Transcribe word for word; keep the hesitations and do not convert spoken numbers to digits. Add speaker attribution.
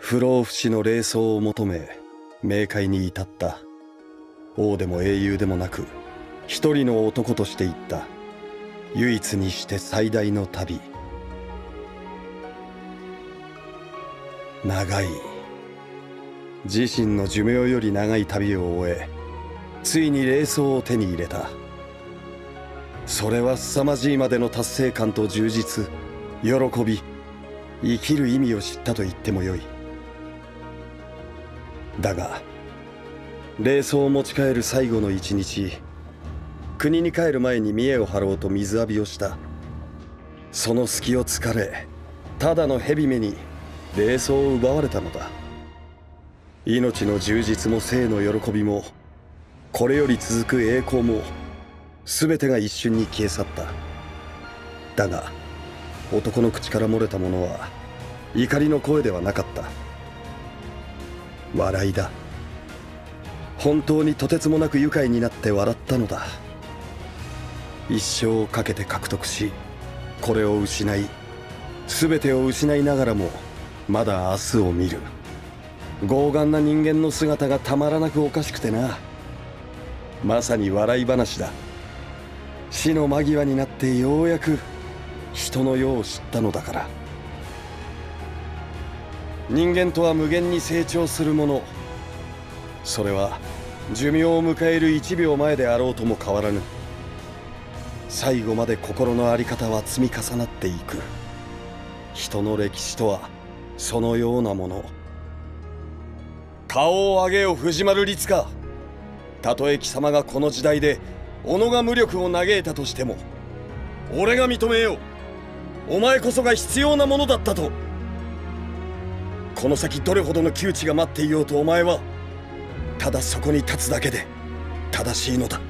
Speaker 1: 不老不死の霊草を求め冥界に至った。王でも英雄でもなく一人の男として行った。唯一にして最大の旅。長い、自身の寿命より長い旅を終え、ついに霊草を手に入れた。それは凄まじいまでの達成感と充実、喜び、生きる意味を知ったと言ってもよい。だが霊草を持ち帰る最後の一日、国に帰る前に見栄を張ろうと水浴びをした。その隙を突かれ、ただの蛇目に霊草を奪われたのだ。命の充実も生の喜びも、これより続く栄光も、全てが一瞬に消え去った。だが男の口から漏れたものは怒りの声ではなかった。笑いだ。本当にとてつもなく愉快になって笑ったのだ。一生をかけて獲得し、これを失い、全てを失いながらもまだ明日を見る傲岸な人間の姿がたまらなくおかしくてな。まさに笑い話だ。死の間際になってようやく人の世を知ったのだから。人間とは無限に成長するもの。それは寿命を迎えるいちびょうまえであろうとも変わらぬ。最後まで心の在り方は積み重なっていく。人の歴史とはそのようなもの。顔を上げよ藤丸律か。たとえ貴様がこの時代で己が無力を嘆いたとしても、俺が認めよう。お前こそが必要なものだったと。この先どれほどの窮地が待っていようと、お前はただそこに立つだけで正しいのだ。